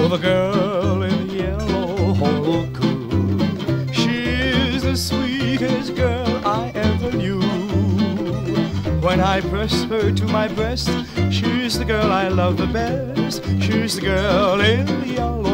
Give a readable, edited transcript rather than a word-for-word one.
Oh, the girl in yellow, oh, cool. She's the sweetest girl I ever knew. When I press her to my breast, she's the girl I love the best. She's the girl in yellow.